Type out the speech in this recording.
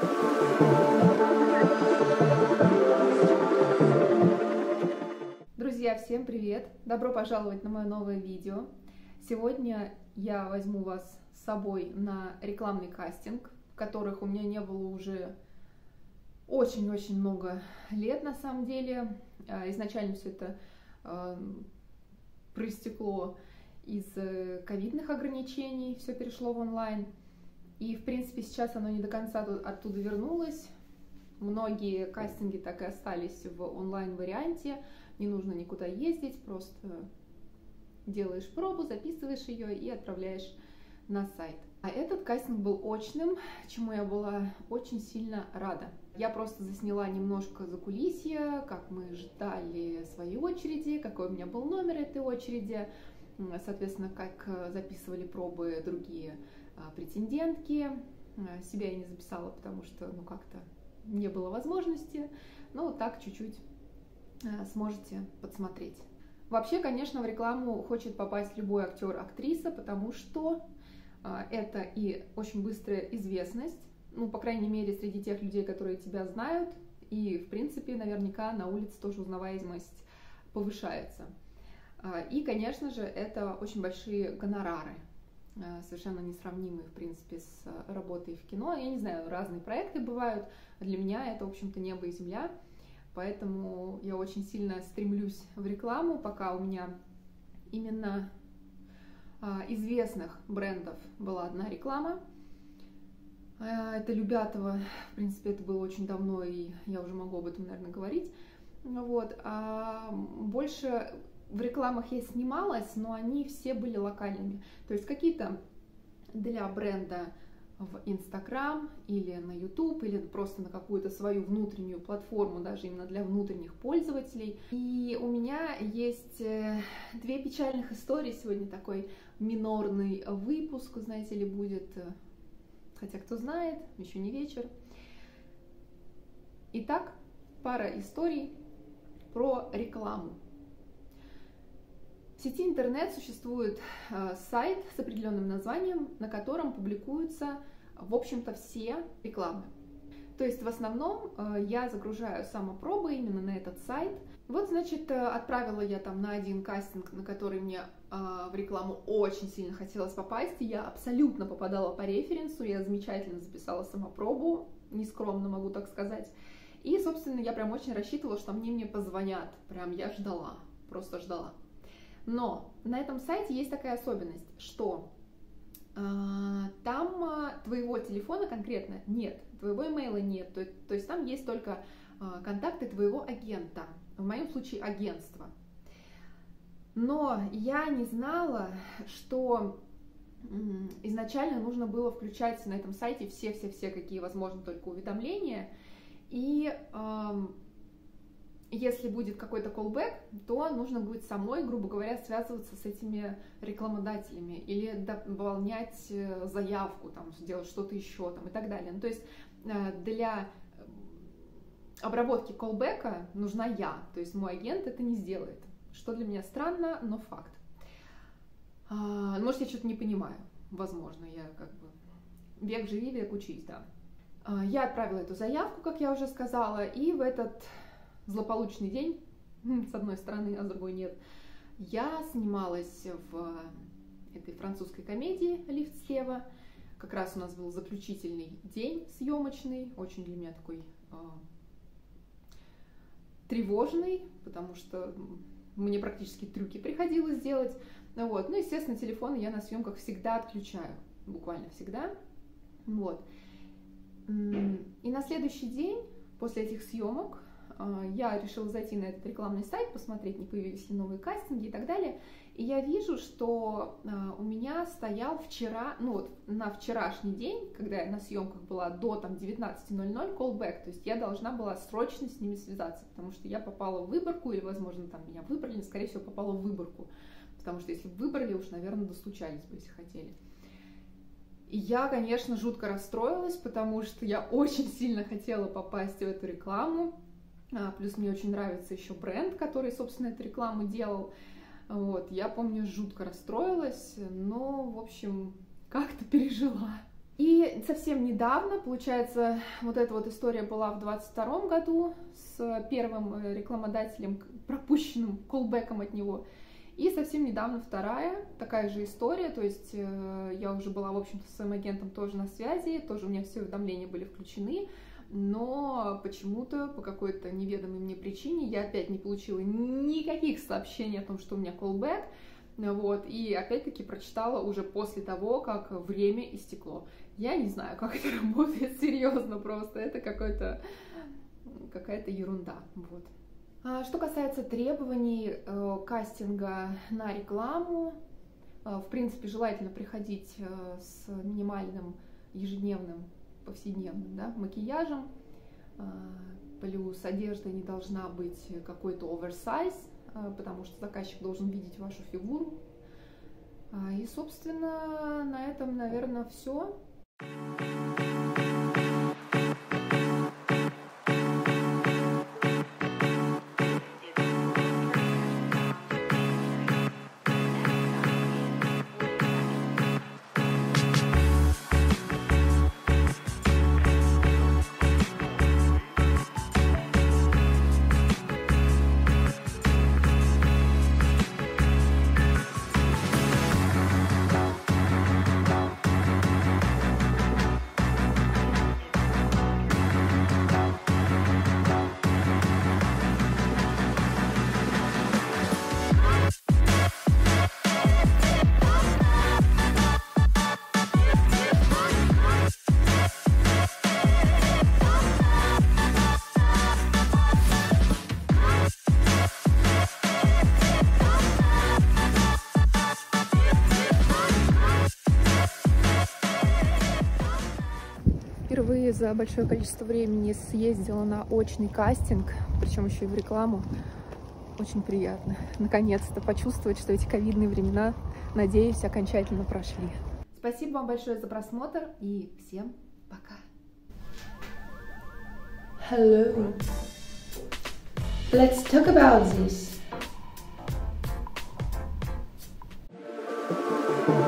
Друзья, всем привет! Добро пожаловать на мое новое видео. Сегодня я возьму вас с собой на рекламный кастинг, которых у меня не было уже очень-очень много лет на самом деле. Изначально все это проистекло из ковидных ограничений, все перешло в онлайн. И, в принципе, сейчас оно не до конца оттуда вернулось. Многие кастинги так и остались в онлайн-варианте. Не нужно никуда ездить, просто делаешь пробу, записываешь ее и отправляешь на сайт. А этот кастинг был очным, чему я была очень сильно рада. Я просто засняла немножко закулисья, как мы ждали своей очереди, какой у меня был номер этой очереди, соответственно, как записывали пробы другие претендентки. Себя я не записала, потому что, как-то не было возможности, но вот так чуть-чуть сможете подсмотреть. Вообще, конечно, в рекламу хочет попасть любой актер, актриса, потому что это и очень быстрая известность, по крайней мере, среди тех людей, которые тебя знают, и, в принципе, наверняка на улице тоже узнаваемость повышается. И, конечно же, это очень большие гонорары, совершенно несравнимые, в принципе, с работой в кино. Я не знаю, разные проекты бывают, для меня это, в общем-то, небо и земля. Поэтому я очень сильно стремлюсь в рекламу, пока у меня именно известных брендов была одна реклама. Это Любятово, в принципе, это было очень давно, и я уже могу об этом, наверное, говорить. Вот. А больше в рекламах я снималась, но они все были локальными. То есть какие-то для бренда в Instagram или на YouTube, или просто на какую-то свою внутреннюю платформу, даже именно для внутренних пользователей. И у меня есть две печальных истории. Сегодня такой минорный выпуск, знаете ли, будет, хотя кто знает, еще не вечер. Итак, пара историй про рекламу. В сети интернет существует сайт с определенным названием, на котором публикуются, в общем-то, все рекламы. То есть в основном я загружаю самопробы именно на этот сайт. Вот, значит, отправила я там на один кастинг, на который мне в рекламу очень сильно хотелось попасть. И я абсолютно попадала по референсу, я замечательно записала самопробу, нескромно могу так сказать. И, собственно, я прям очень рассчитывала, что мне позвонят. Прям я ждала, просто ждала. Но на этом сайте есть такая особенность, что там твоего телефона конкретно нет, твоего имейла нет, то есть там есть только контакты твоего агента, в моем случае агентства. Но я не знала, что изначально нужно было включать на этом сайте все какие возможно только уведомления, и если будет какой-то callback, то нужно будет самой, грубо говоря, связываться с этими рекламодателями или дополнять заявку, там, сделать что-то еще там, и так далее. То есть для обработки callback'а нужна я, то есть мой агент это не сделает, что для меня странно, но факт. Может, я что-то не понимаю, возможно, я век живи, век учись, да. Я отправила эту заявку, как я уже сказала, и в этот злополучный день, с одной стороны, а с другой нет, я снималась в этой французской комедии «Лифт слева». Как раз у нас был заключительный день съемочный, очень для меня такой тревожный, потому что мне практически трюки приходилось делать. Вот. Ну, естественно, телефон я на съемках всегда отключаю, буквально всегда. Вот. И на следующий день после этих съемок я решила зайти на этот рекламный сайт, посмотреть, не появились ли новые кастинги и так далее. И я вижу, что у меня стоял вчера, на вчерашний день, когда я на съемках была до 19:00 callback, то есть я должна была срочно с ними связаться, потому что я попала в выборку, или, возможно, там меня выбрали, скорее всего, попала в выборку, потому что если бы выбрали, уж, наверное, достучались бы, если хотели. И я, конечно, жутко расстроилась, потому что я очень сильно хотела попасть в эту рекламу. Плюс мне очень нравится еще бренд, который, собственно, эту рекламу делал. Вот, я помню, жутко расстроилась, но, в общем, как-то пережила. И И совсем недавно, получается, вот эта вот история была в 2022 году с первым рекламодателем, пропущенным колбеком от него. И совсем недавно вторая, такая же история, то есть я уже была, в общем-то, с своим агентом тоже на связи, тоже у меня все уведомления были включены, но почему-то, по какой-то неведомой мне причине, я опять не получила никаких сообщений о том, что у меня колбэк, вот, и опять-таки прочитала уже после того, как время истекло. Я не знаю, как это работает, серьезно просто, это какая-то ерунда, вот. Что касается требований кастинга на рекламу, в принципе, желательно приходить с минимальным ежедневным, повседневным, да, макияжем, плюс одежда не должна быть какой-то оверсайз, потому что заказчик должен видеть вашу фигуру. И, собственно, на этом, наверное, все. Впервые за большое количество времени съездила на очный кастинг, причем еще и в рекламу. Очень приятно. Наконец-то почувствовать, что эти ковидные времена, надеюсь, окончательно прошли. Спасибо вам большое за просмотр и всем пока. Hello. Let's talk about this.